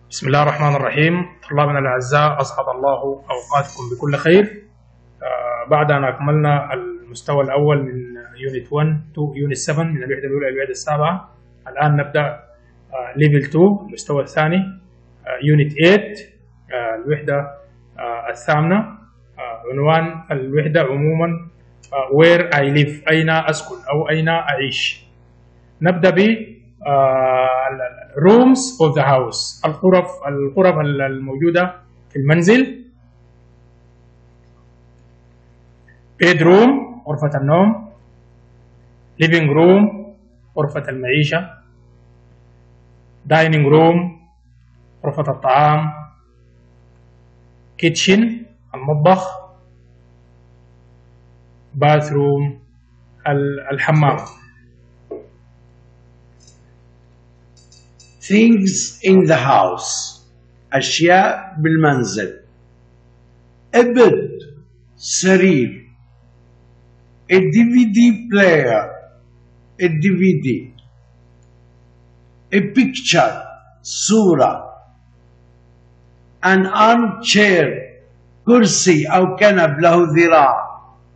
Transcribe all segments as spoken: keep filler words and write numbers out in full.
بسم الله الرحمن الرحيم. طلابنا الأعزاء، أسعد الله أوقاتكم بكل خير. آه بعد أن أكملنا المستوى الأول من يونت واحد تو يونت سبعة، من الوحدة الأولى إلى الوحدة السابعة. الآن نبدأ آه ليفل اثنين، المستوى الثاني، آه يونت ثمانية، آه الوحدة آه الثامنة. آه عنوان الوحدة عموما آه where I live، أين أسكن أو أين أعيش. نبدأ ب rooms of the house، الغرف الغرف الموجودة في المنزل. bedroom غرفة النوم، living room غرفة المعيشة، dining room غرفة الطعام، kitchen المطبخ، bathroom الحمام. Things in the house، أشياء بالمنزل. bed سرير، دي في دي player، دي في دي. picture صورة. an armchair كرسي أو كنب له ذراع.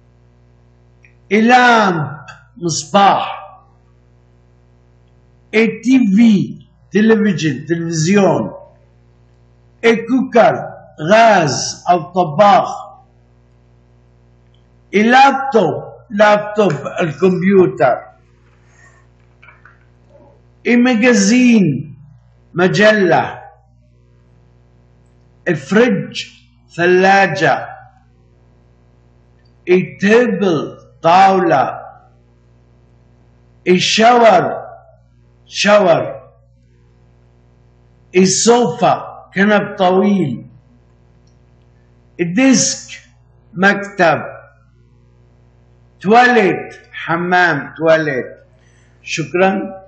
lamp مصباح. تي في تلفزيون تلفزيون. كوكر غاز أو طباخ. لابتوب لابتوب الكمبيوتر. مجازين مجلة. فريج ثلاجة. تيبل طاولة. الشاور شاور. السوفا كنب طويل. الديسك مكتب. تواليت حمام تواليت. شكرا.